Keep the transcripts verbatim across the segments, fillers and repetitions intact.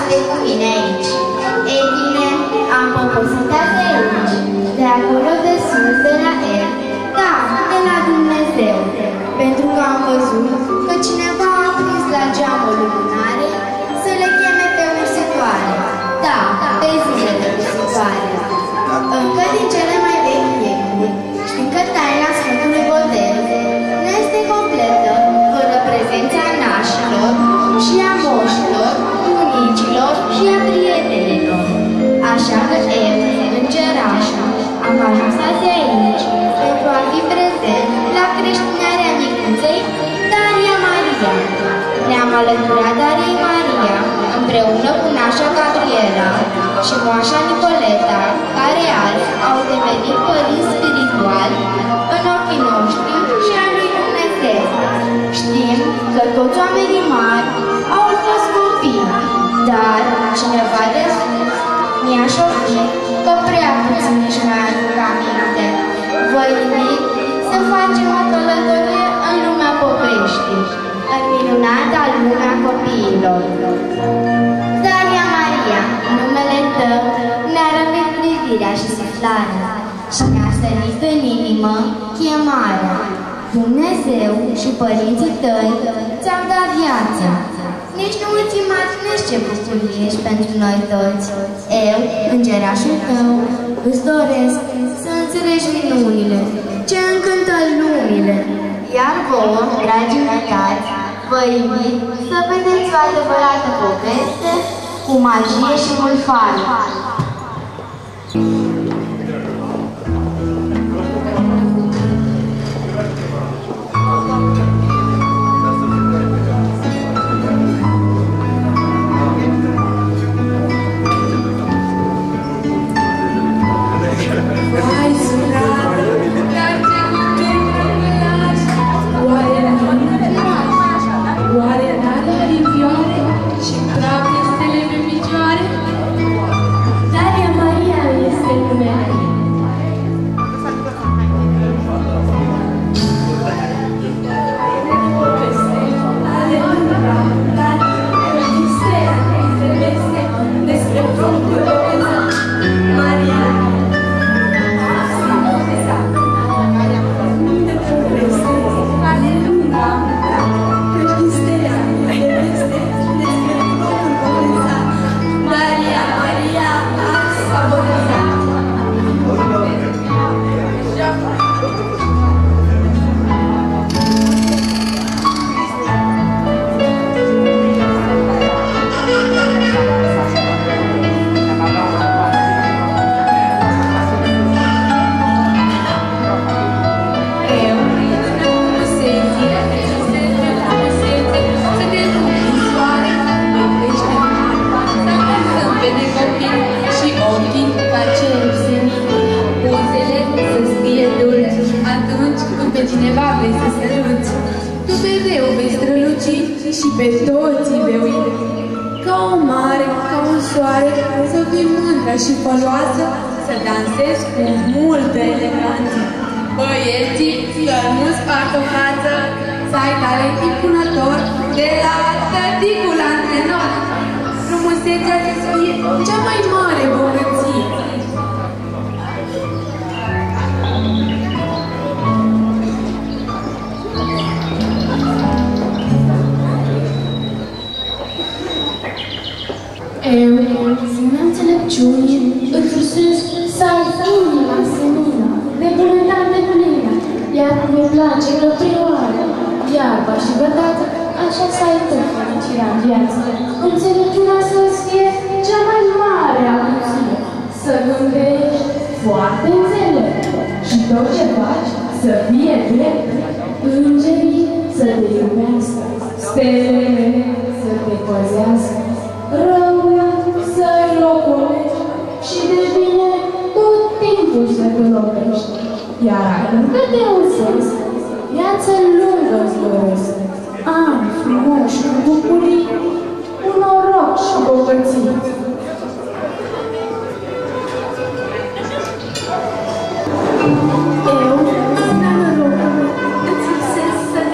este cu mine aici. Ei bine, am popositat de aici, de acolo de sus, de la El, da, de la Dumnezeu, pentru că am văzut că cineva a prins la geamul lumânare să le cheme pe ursitoare. Da, pe zile de ursitoare. Încă din cele mai vechi veacuri, știm că taina Sfântului Botez nu este completă fără prezența nașilor și a moșilor, bunicilor și a prietenilor. Așa că eu, îngerașul, am ajuns azi aici pentru a fi prezent la creștinarea micuței Daria Maria. Ne-am alăturat Dariei Maria împreună cu nașa Gabriela și moașa Nicoleta, care azi au devenit părinți spirituali în ochii noștri și a lui Dumnezeu. Știm că toți oamenii mari au fost copii, dar cineva de sus mi-a șoptit că prea puțin își mai aduc aminte. Vă invit să facem o călătorie în lumea poveștii, în minunata lumea copiilor. Daria Maria, numele tău ne-a răpit privirea și suflarea și ne-a sărit în inimă chemarea. Dumnezeu și părinții tăi ți-au dat viață. Nici nu îți imaginezi ce bucurie ești pentru noi toți. Eu, îngerașul tău, îți doresc să înțelegi minunile ce încântă lumile. Iar vouă, dragi invitați, vă invit să vedeți o adevărată poveste cu magie și mulfare.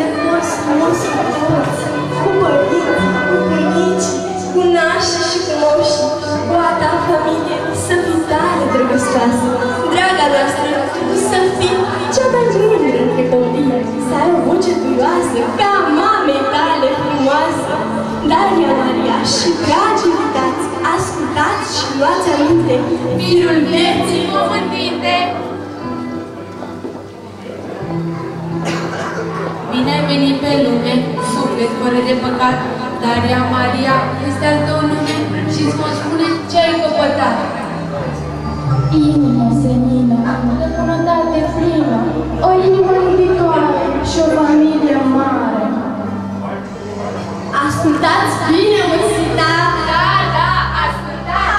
Cu părinți, cu bunici, cu nași și cu prețioasă, draga noastră, să fii cea mai mândră între copii, să ai o voce duioasă, ca mamei tale frumoasă. Daria Maria și dragi invitați, ascultați și luați aminte, firul vieții cuvântinte. Bine ai venit pe lume, suflet fără de păcat, Daria Maria este al tău nume și îți vom spune ce ai căpătat. Inimă senină, de bunătate plină, o inimă iubitoare și o familie mare. Ascultați bine, Măsita! Da, da, ascultați!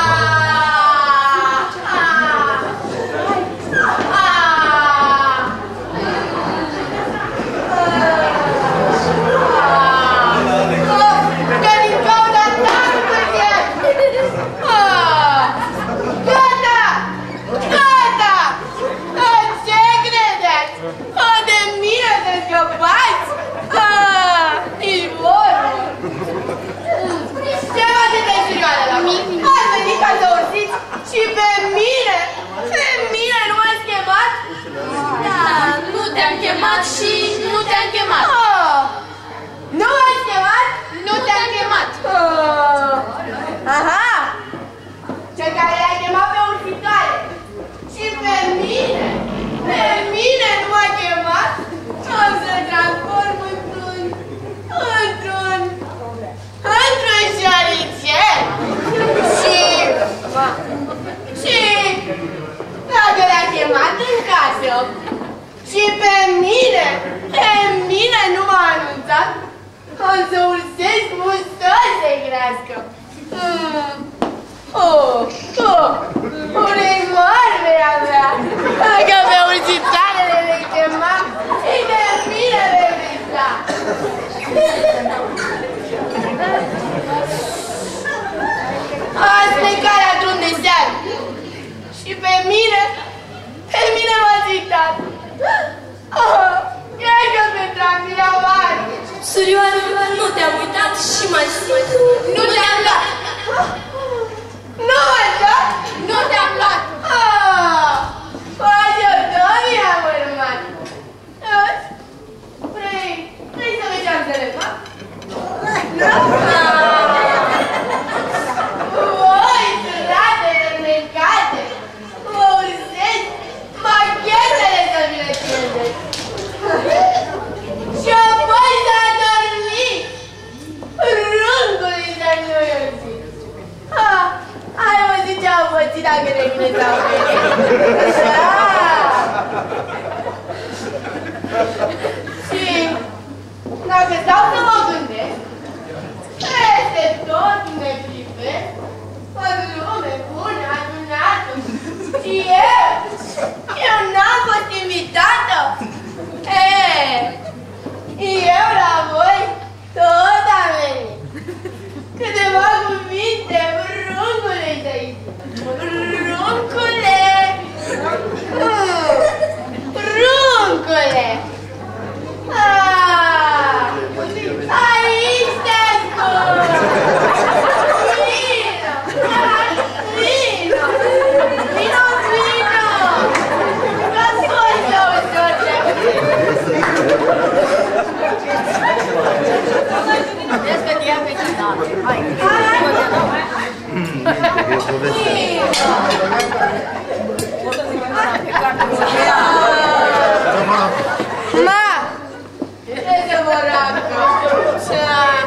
Și pe mine? Pe mine nu m-ați chemat? Da, nu te-am chemat și nu te-am chemat. Oh, nu m-ați chemat? Nu te-am chemat. Oh, aha! Cel care l-a chemat pe ursitoare. Și pe mine? Pe mine nu m-a chemat? O să transform într-un... într-un... într-un șoricel. Și... Și dacă l-a chemat în casă și pe mine, pe mine nu m-a anunțat, o să ursesc mustări să-i crească. Mm. Oh, oh, unei mari vei avea, că pe ursitoarele le chemam și pe mine le visa. Azi plecat la drum de seară și pe mine, pe mine m-a citat. Oh, cred că pentru a fi la mare. Surioară, nu te-am uitat și mă simt. Nu te-am luat. Nu m-ai luat? Nu te-am luat. Oh, poate tot mi-am urmat. Vrei, vrei să mergeam să le fac? Nu? Voi, suratele necate, mă ursesc, machetele să mi le pierdeți. Și apoi s-a dormit, rângului să nu iuzi. Ai auzit ce au pățit dacă ne gândeau pe ei. Și dacă stau să mă gândesc, peste tot ne privesc, o lume bună, adunată. Și eu, eu n-am fost invitată. E, eu la voi tot am venit. Câteva cuvinte, runcule de-ai. Runcule! Runcule! Ah, aici te ascult! Vino! Vino! Vino, vino! Ascultă ușor ce vezi că te-am pe cineva. Hai! Ma! Ce se vorbească? Ce?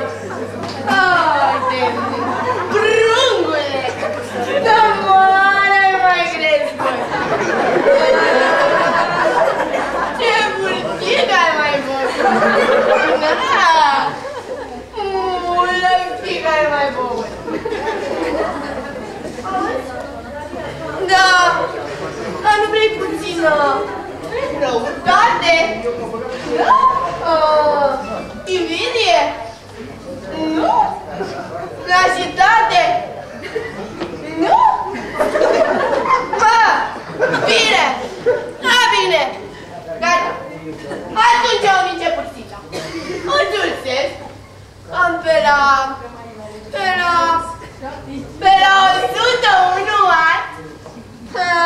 Haide! Brângule! Da mare mai crescut! Ce burtică ai mai făcut! Mulă pică ai mai făcut! Da, dar nu vrei puțină răutate? Uh, invidie? Nu? Nașitate? Nu? Bă, bine! Da, bine! Gata! Atunci au început sița. O dulcesc. Am pe la... pe la... pe la o sută unu ani.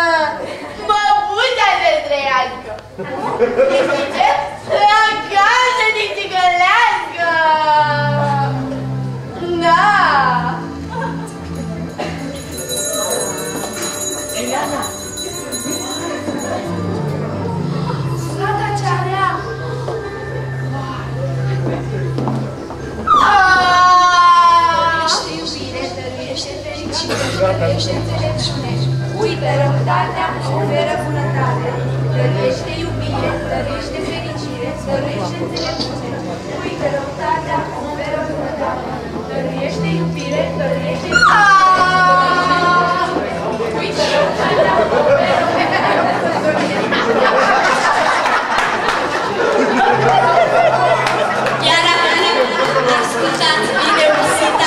dăruiește înțelepciune. Uită răutatea, oferă bunătatea. Dăruiește iubire, dăruiește fericire, dăruiește înțelepciune. Uită răutatea, oferă bunătatea. Dăruiește iubire, dăruiește uită răutatea, oferă iar acum, ascultați bine musita!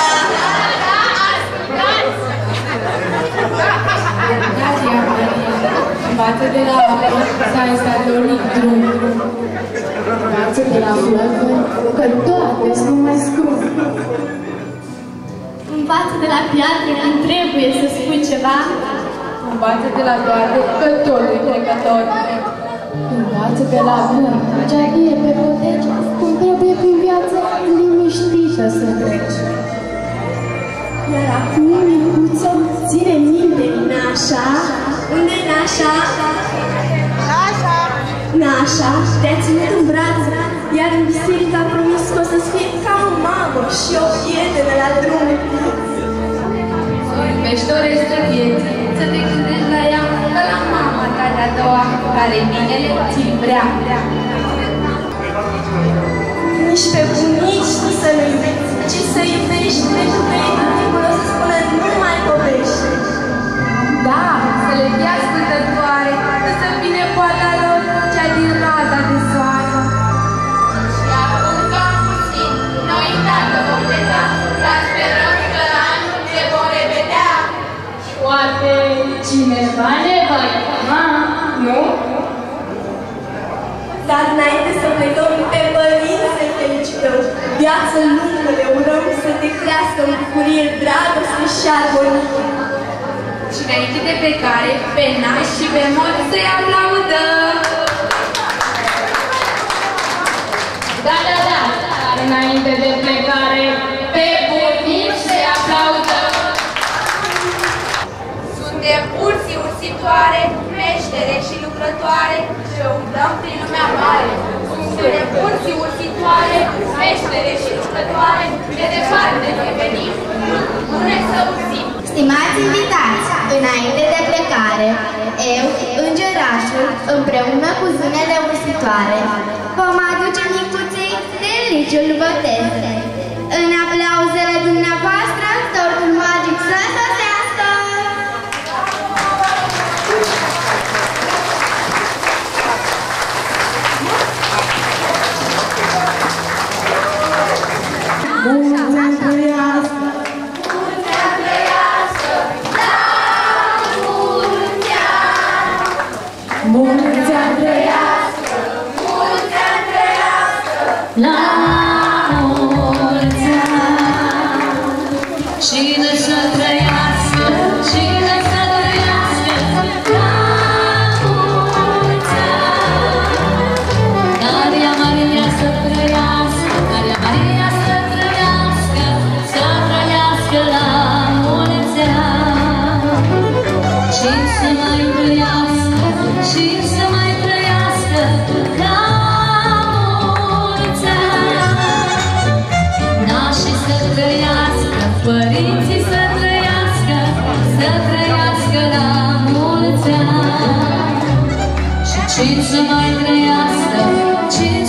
Daria Maria, învață de la apă, să-i salonic drum. Învață de la flăcări, că toate-s numai scrum. Învață de la piatră când trebuie să spui ceva. Învață de la toate, că totul e trecător. Învață de la vânt, geaghie pe poteci, cum trebuie prin viață liniștită să treci. Iar acum, micuță, ține minte nașa. Unde-i nașa? Nașa! Nașa te-a ținut în brațe, iar în biserică a promis că o să-ți fie ca o mamă și o prietenă la drum. Să iubești o restă vieții, să te gândești la ea ca la mama ta de-a doua, care binele ți-l vrea. Nici pe bunici nu să nu iubești, ci să iubești pentru că ei tot timpul o să spună numai povești. Da, să le fie ascultătoare, să vină poata lor, cea din raza de soare. Și acum doar puțin, noi dacă vom pleca, dar sperăm că la anul ne vom revedea. Poate cineva ne va chema, nu? Dar înainte să plecăm, pe părinți să-i felicităm. Viață lungă le urăm să te crească în bucurie, dragoste și armonie. Și înainte de plecare, pe nași și pe mori să-i aplaudăm! Da, da, da, dar înainte de plecare, pe bunici să-i aplaudăm. Suntem ursii ursitoare, meștere și lucrătoare și umblăm prin lumea mare. Suntem ursii ursitoare, meștere și lucrătoare, de departe noi venim, bune să ursim. Stimați invitați, înainte de plecare, eu, îngerașul, împreună cu zânele ursitoare, vom aduce micuței de liciul botez. În aplauzele dumneavoastră, tortul magic să sosească! Mulți ani trăiască! Mulți ani trăiască! Mulți ani trăiască! La mulți ani! Cine să trăiască, cine să trăiască, la mulți ani! Daria Maria să trăiască, Daria Maria să trăiască, să trăiască la mulți ani! Cine să mai trăiască, cine să mai trăiască, la mulți ani! Nașii să trăiască, părinții să trăiască, să trăiască la mulți ani! Și cine să mai trăiască, cine